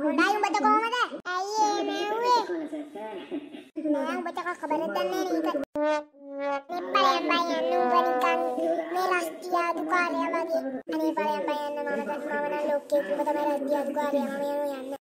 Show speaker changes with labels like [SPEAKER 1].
[SPEAKER 1] හොඳයි උඹට කොහමද? ඇයි ඒ මෙව්වේ? නෑ උඹට කබර දන්නේ නේද? මේ පලයන් බයන්න උඹ නිකන් මේ රස්තියා දුකාරයා වගේ. අනේ පලයන් බයන්න මම නම් ලෝකේ උඹ තමයි රස්තියා දුකාරයා මම යනවා යන්න.